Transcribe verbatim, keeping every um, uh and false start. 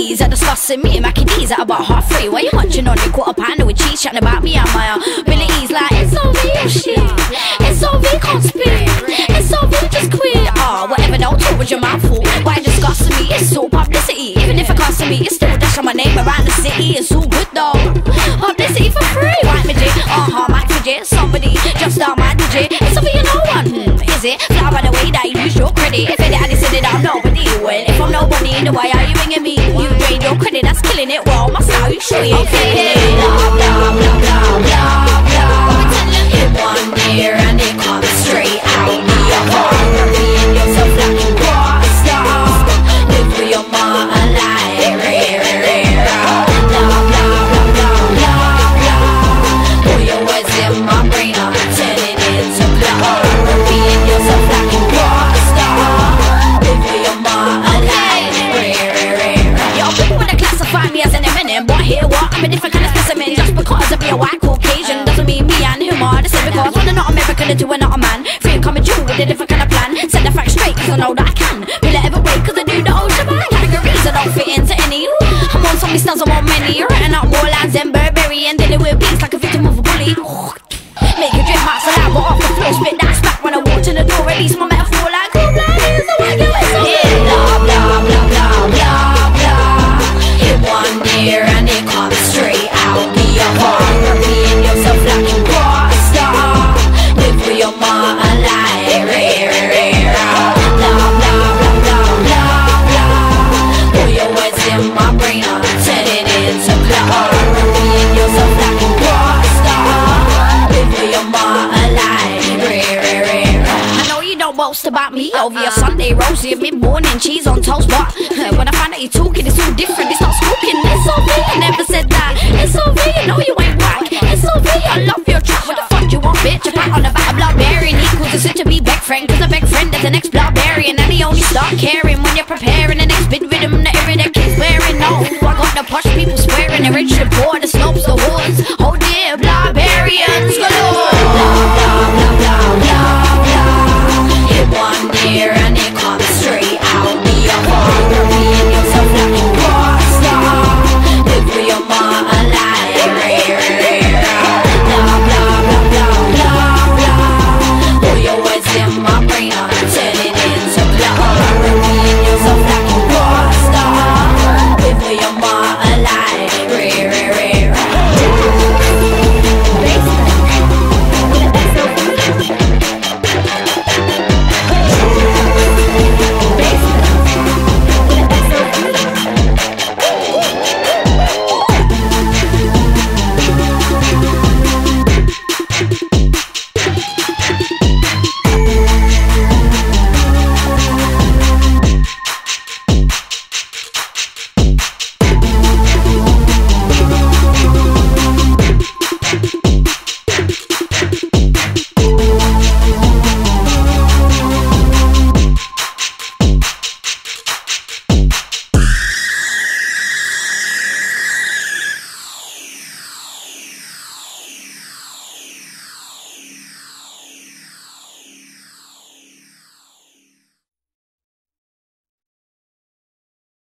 E's are discussing me, Mackie D's at about half three. Why you munching on your quarter pounder with cheese, chatting about me and my abilities? Like, it's all real shit, it's all real conspiracy, it's all real just queer. Ah, oh, whatever, don't talk with your mouth full. Why discussing me? It's all publicity. Even if it costs me, it's still dashing my name around the city. It's all good though, publicity for free. White midget, uh-huh, Mike midget. Somebody just down my digit. It's something you know one, hmm, is it? Fly by the way that you use your credit. If it had said it, I'm nobody. Well, if I'm nobody, then why are you ringing me? You drain your credit, that's killing it. Well, my style, you sure you ain't feeling it? Blah, blah, blah, blah, blah, blah. In one ear and it comes straight out me. You're being yourself like you are a star. Live for your mom alive. Rare, rare, rare. Blah, blah, blah, blah, blah, blah. Put your words in my brain, I'm turning it into blah. Being yourself like you are a star. Live for your mom alive. Rare, rare, rare. Yo, people wanna classify me as an Eminem, but here what? I'm a different kind of specimen. Just because I be a white Caucasian doesn't mean me and him are the same. Because when I'm not American, and two are not a man. Free and coming true with a different kind of plan. Set the facts straight, cause I know that I can. Will I ever break, cause I do the old shebang. Categories I don't fit into any. I'm on so many stars, I want many. Writing out more lines than Burberry and dealing with beats like a victim of a bully. Make a drip out saliva off the floor, spit that smack when I walk to the door. Release my metaphor like cool blinders. So I get it. Yeah, blah, blah, blah, blah, blah, blah. In one ear and it comes straight out me. You're being yourself like you are a star. Live for your mom alive. Rare, rare, rare. Blah, blah, blah, blah, blah, blah. Put your words in my brain, I'm turning it into blah. Being yourself like you are a star. Live for your mom alive. Rare, rare, rare. I know you don't boast about me over your Sunday roast, your mid-morning cheese on toast, but when I find out you're talking, it's